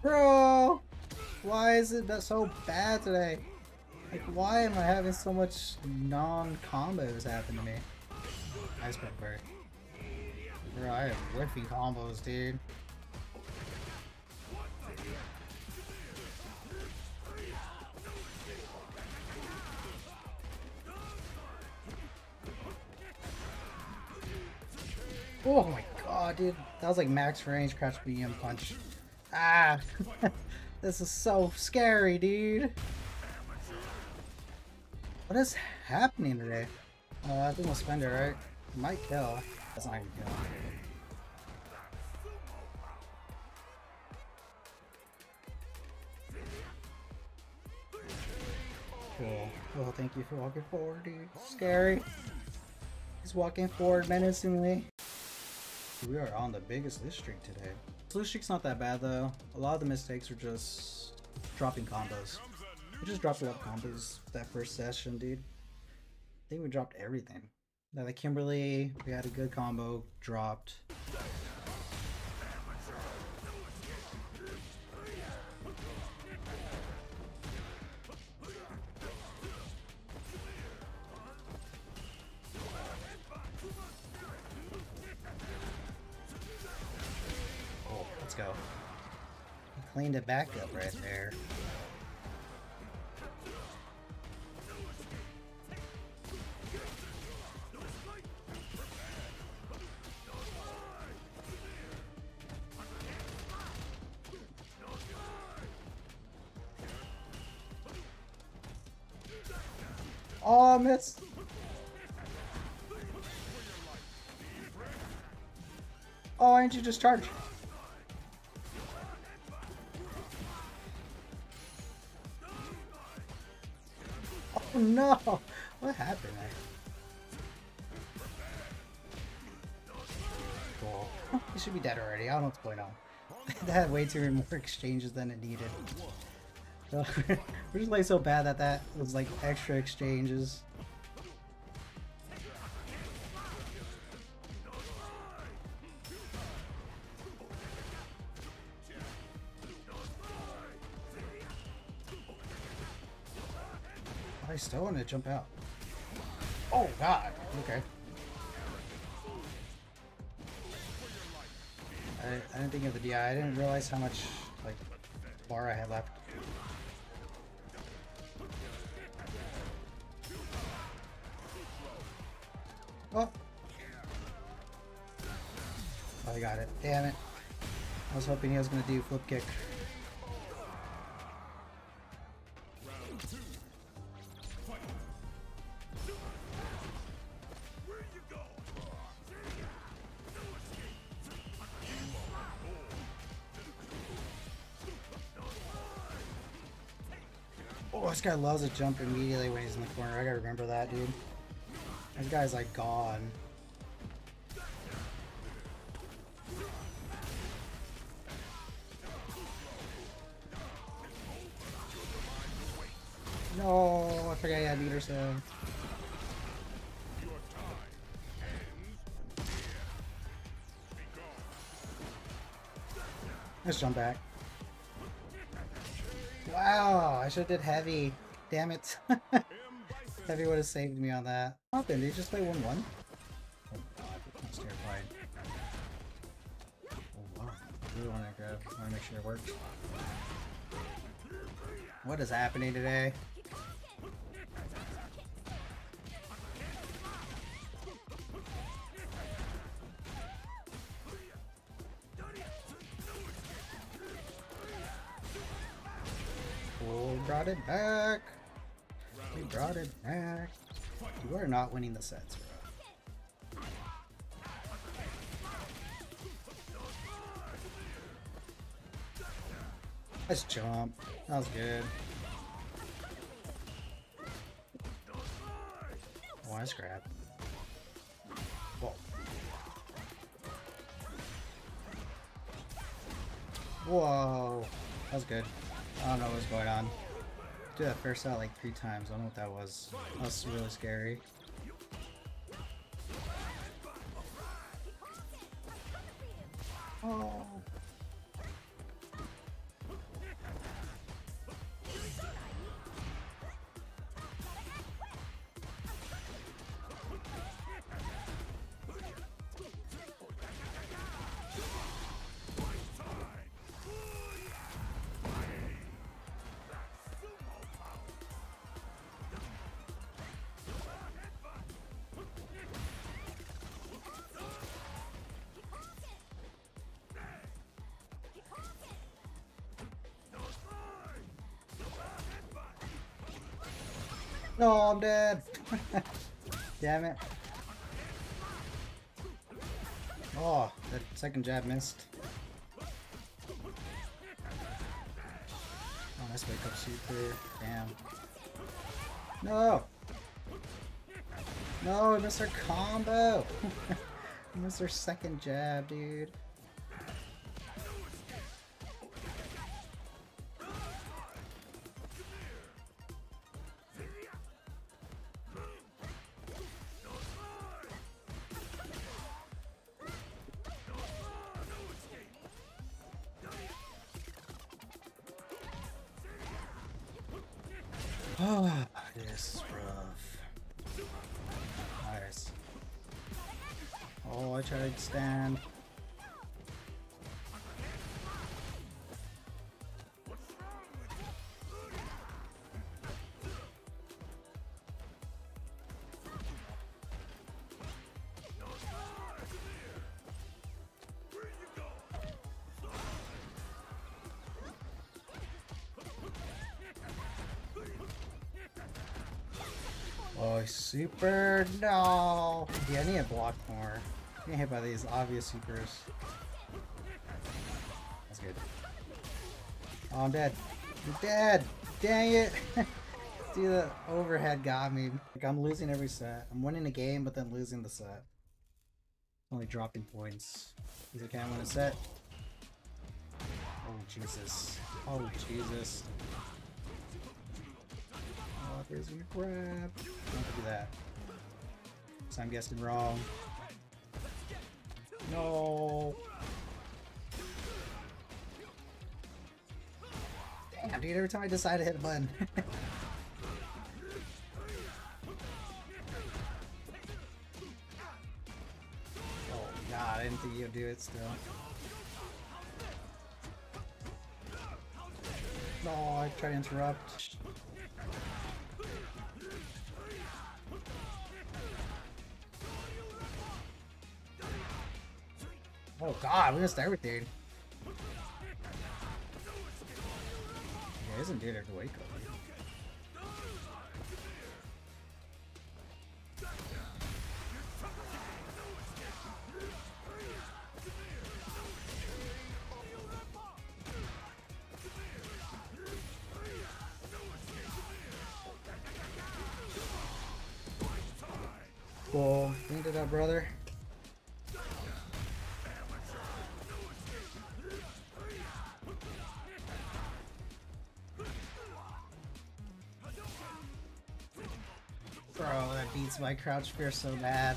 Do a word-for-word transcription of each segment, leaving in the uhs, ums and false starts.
Bro! Why is it so bad today? Like, why am I having so much non-combos happen to me? Ice Pepper. Bro, I have whiffy combos, dude. Oh my god, dude. That was like max range crouch B M punch. Ah! This is so scary, dude. What is happening today? Uh, I think we'll spend it, right? Might kill. That's not gonna kill. Cool. Well, thank you for walking forward, dude. Scary. He's walking forward menacingly. We are on the biggest lose streak today. This lose streak's not that bad though. A lot of the mistakes are just dropping combos. We just dropped a lot of combos that first session, dude. I think we dropped everything. Now the Kimberly, we had a good combo dropped. Oh, let's go. He cleaned it back up right there. Oh, I missed. Oh, why didn't you just charge? Oh no! What happened there? Cool. He should be dead already. I don't know what's going on. That had way too many more exchanges than it needed. So, we're just like so bad that that was like extra exchanges. I still want to jump out. Oh god. Okay. I, I didn't think of the D I. I didn't realize how much like bar I had left. Oh. Oh, I got it. Damn it. I was hoping he was gonna do flip kick. Oh, this guy loves to jump immediately when he's in the corner. I gotta remember that, dude. This guy's like gone. No, I forgot he had meter so. Let's jump back. Wow, I should have did heavy. Damn it. Heavy would have saved me on that. What happened? Did he just play one one? Oh god, that's terrifying. Oh wow. I really want to grab. I want to make sure it works. What is happening today? Oh, brought it back. We brought it back. You are not winning the sets, bro. Let's jump. That was good. Oh, nice grab. Whoa. Whoa. That was good. I don't know what's going on. Do that first out like three times. I don't know what that was. That was really scary. Oh. No, I'm dead. Damn it. Oh, that second jab missed. Oh, nice wake up super. Damn. No! No, I missed our combo! I missed our second jab, dude. Oh, this is rough. Nice. Oh, I tried to stand. Oh, super! No! Yeah, I need to block more. I get hit by these obvious supers. That's good. Oh, I'm dead. You're dead! Dang it! Dude, the overhead got me. Like, I'm losing every set. I'm winning a game, but then losing the set. Only dropping points. Because I can't win a set. Oh, Jesus. Oh, Jesus. Oh, there's gonna grab. Don't do that. So I'm guessing wrong. No. Damn, dude, every time I decide to hit a button. Oh god, I didn't think you'd do it still. No, I tried to interrupt. Oh god, we missed everything. Yeah, isn't dude have to wake up. Cool, cleaned it up, brother. Bro, that beats my crouch spear so bad.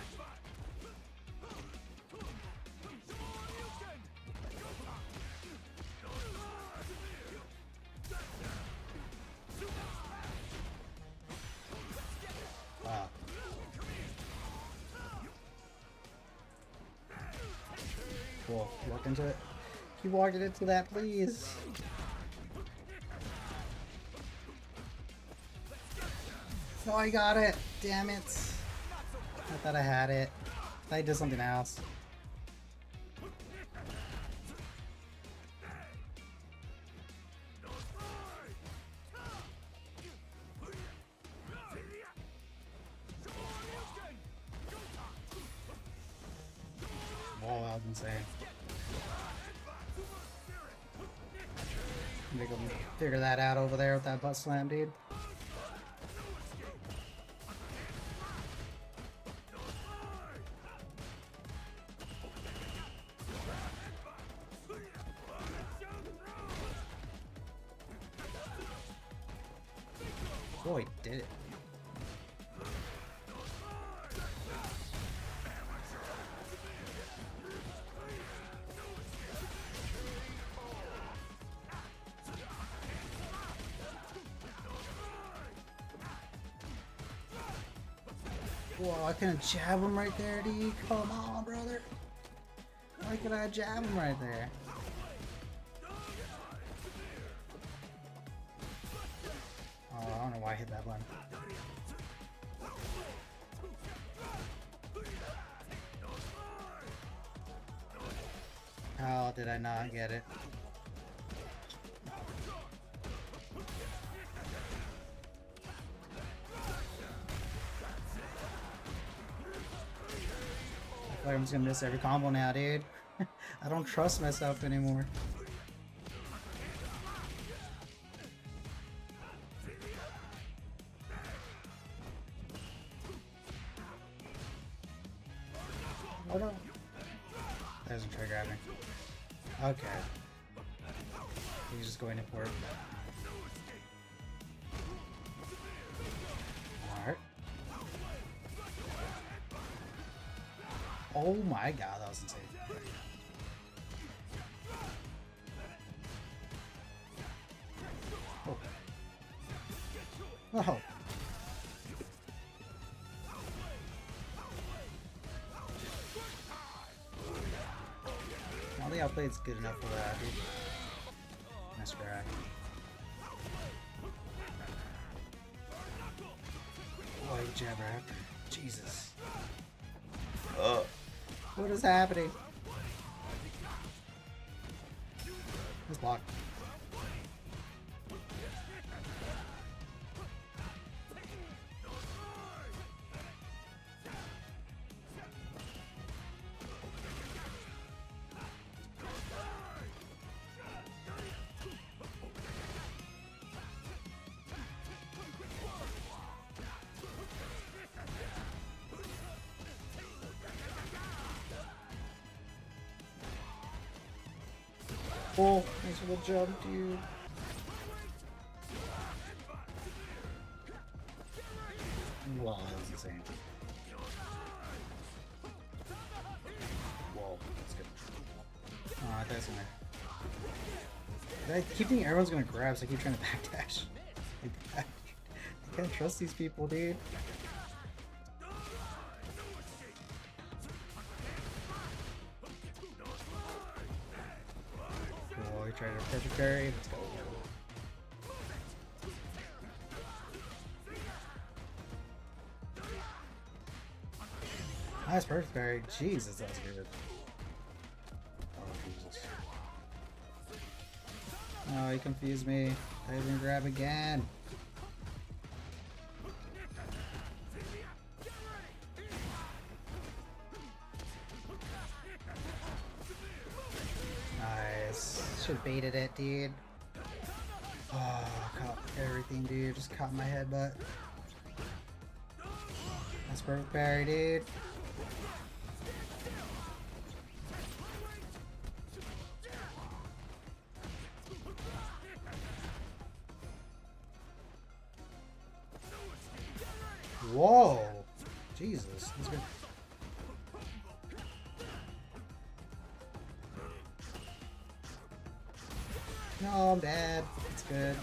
Wow. Cool. Walk into it. Keep walking into that, please. Oh, I got it! Damn it! I thought I had it. I thought I did something else. Whoa, that was insane. Make them figure that out over there with that butt slam, dude. Boy, did it. Whoa, I couldn't jab him right there, dude. Come on, brother. Why could I jab him right there? Oh, I don't know why I hit that button. How did I not get it? Like I'm just gonna miss every combo now, dude. I don't trust myself anymore. Oh no. That doesn't try grabbing. Okay. He's just going in for it. Alright. Oh my god, that was insane. Oh. Oh. I don't think outplayed's good enough for that, dude. Nice grab. Oh, you jabber after. Jesus. Ugh. What is happening? Let's block. Oh, nice little jump, dude. Wow, that was insane. Whoa, that's good. Oh, I thought it was gonna... I keep thinking everyone's gonna grab, so I keep trying to backdash. I can't trust these people, dude. Try to perfect parry. Let's go. Nice perfect parry. Jesus, that was good. Oh, Jesus. Oh, he confused me. I didn't grab again. Should have baited it, dude. Oh, caught everything, dude. Just caught my headbutt. That's perfect parry, dude. Whoa! Jesus. That's good. No, I'm dead. It's good.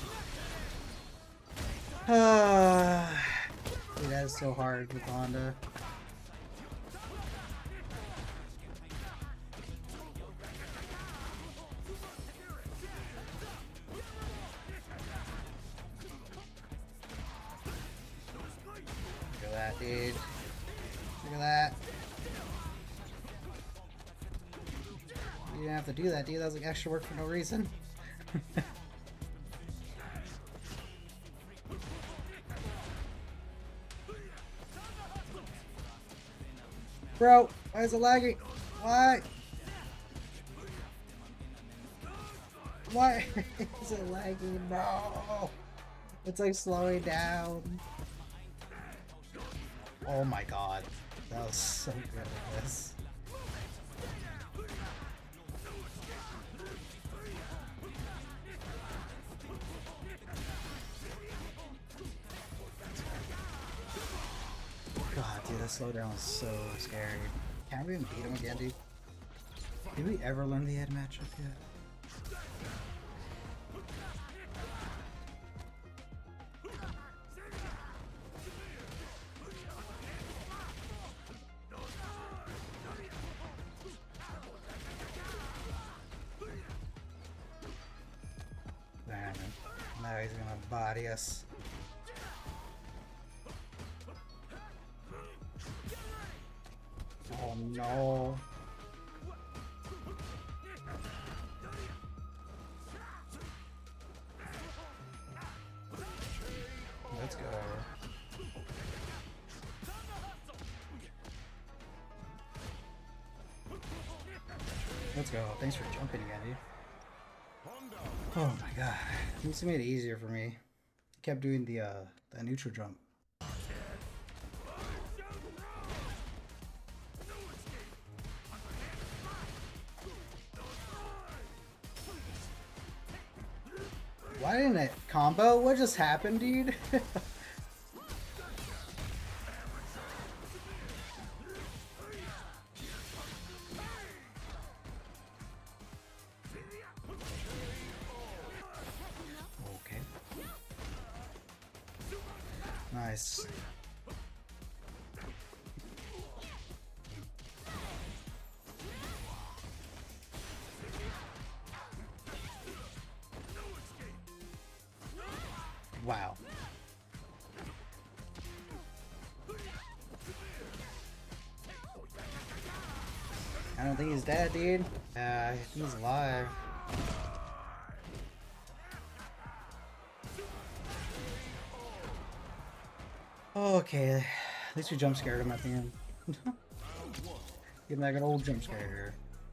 Ah, dude, that is so hard with Honda. Look at that, dude. Look at that. You didn't have to do that, dude. That was like extra work for no reason. Bro, why is it lagging? Why? Why is it lagging? No! It's like slowing down. Oh my god. That was so good at this. God, dude, that slowdown was so scary. Can't we even beat him again, dude? Did we ever learn the head matchup yet? Damn it. Now he's gonna body us. Oh no. Let's go. Let's go. Thanks for jumping again, dude. Oh my god. This made it easier for me. I kept doing the uh that neutral jump. Why didn't it combo? What just happened, dude? Okay. Nice. Wow. I don't think he's dead, dude. Yeah, I think he's alive. Okay, at least we jump scared him at the end. Give him like an old jump scare here.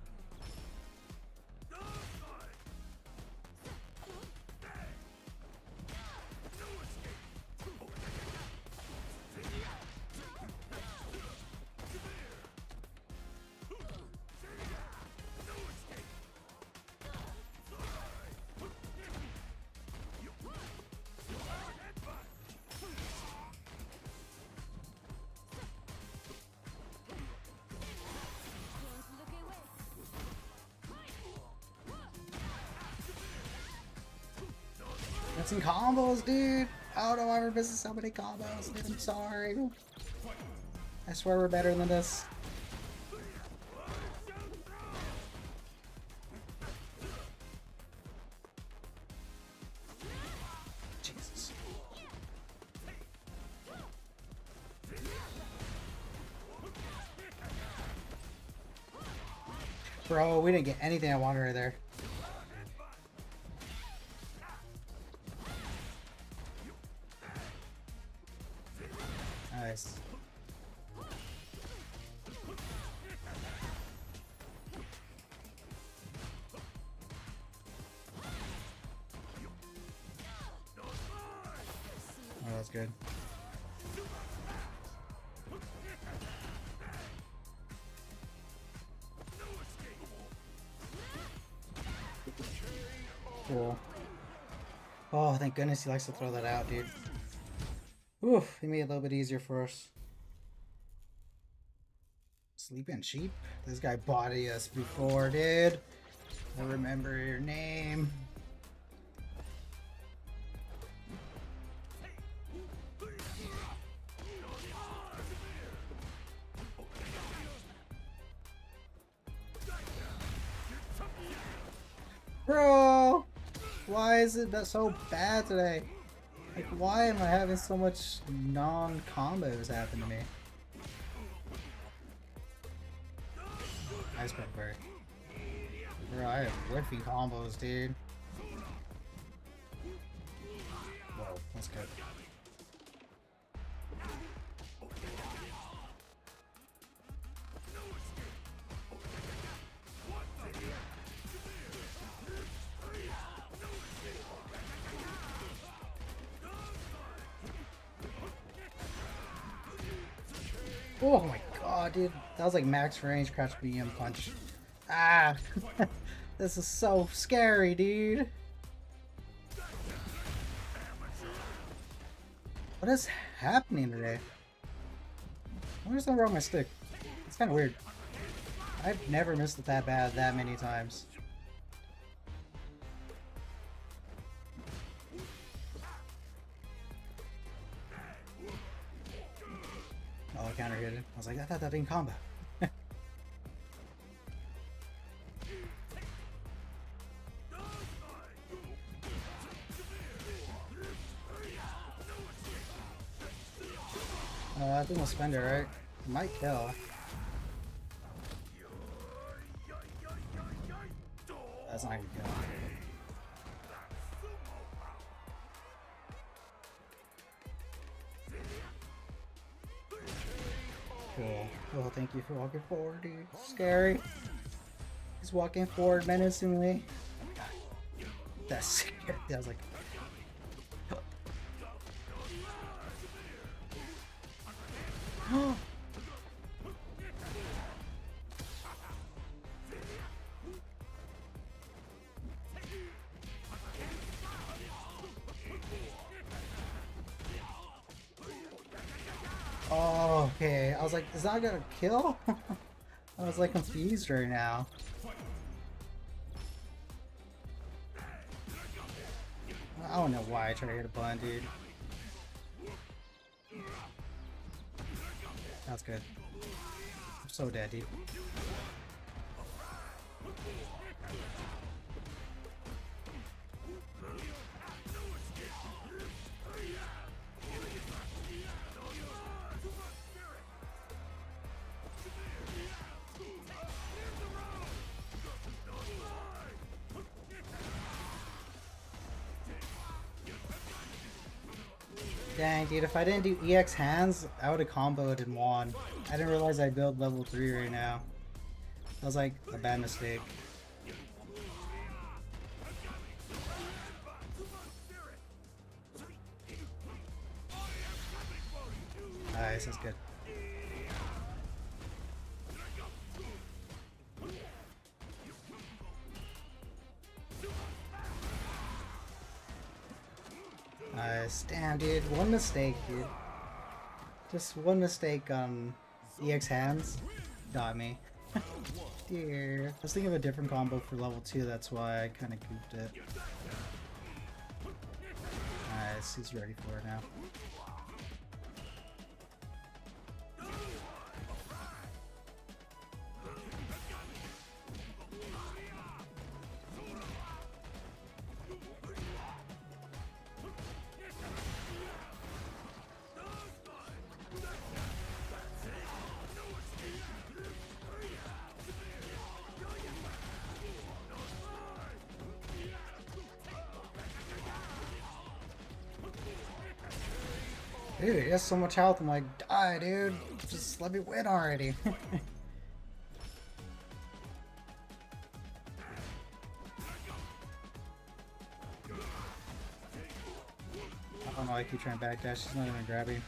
Got some combos, dude. I don't know why we're missing so many combos, dude. I'm sorry. I swear we're better than this. Jesus. Bro, we didn't get anything I wanted right there. Nice. Oh, that's good. Cool. Oh, thank goodness he likes to throw that out, dude. Oof, he made it a little bit easier for us. Sleeping sheep? This guy bodied us before, dude. I remember your name. Bro! Why is it so bad today? Like, why am I having so much non-combos happen to me? Nice pepper. Bro, I have whiffy combos, dude. Whoa, that's good. Oh my god, dude. That was like max range crouch B M punch. Ah! This is so scary, dude. What is happening today? What is something wrong with my stick? It's kind of weird. I've never missed it that bad that many times. Oh, I counter hit it. I was like, I thought that didn't combo. Uh, I think we'll spend it, right? Might kill. That's not gonna kill. Cool. Well, thank you for walking forward, dude. Scary. He's walking forward menacingly. That's scary. I was like, oh, okay. I was like, is that gonna kill? I was like confused right now. I don't know why I tried to hit a button, dude. That's good. I'm so dead, dude. Dang, dude, if I didn't do E X hands, I would have comboed and won. I didn't realize I build level three right now. That was like a bad mistake. Nice, that's good. Nice. Damn, dude. One mistake, dude. Just one mistake on E X hands got me. Dear. I was thinking of a different combo for level two, that's why I kind of goofed it. Nice. He's ready for it now. Dude, he has so much health, I'm like, die, dude. Just let me win already. I don't know, I keep trying to backdash, she's not even grabbing.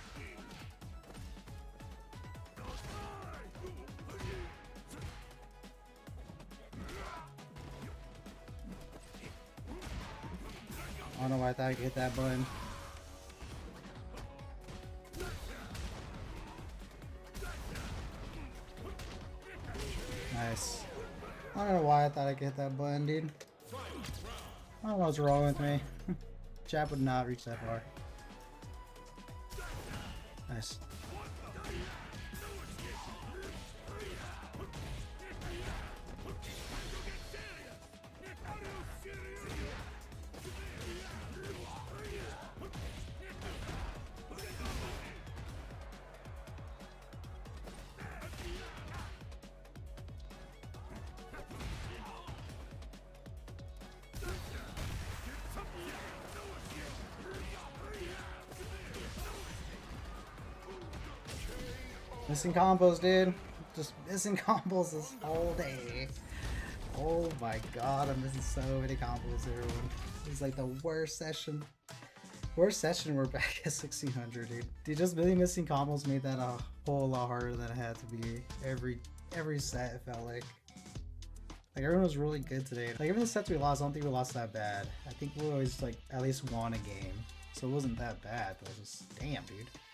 I don't know why I thought I could hit that button. Nice. I don't know why I thought I could hit that button, dude. I don't know what's wrong with me. Jab would not reach that far. Nice. Missing combos, dude. Just missing combos this whole day. Oh my god, I'm missing so many combos, everyone. This is like the worst session. Worst session, we're back at sixteen hundred, dude. Dude, just really missing combos made that a whole lot harder than it had to be. Every every set, it felt like. Like, everyone was really good today. Like, even the sets we lost, I don't think we lost that bad. I think we always, like, at least won a game. So it wasn't that bad, but it was, damn, dude.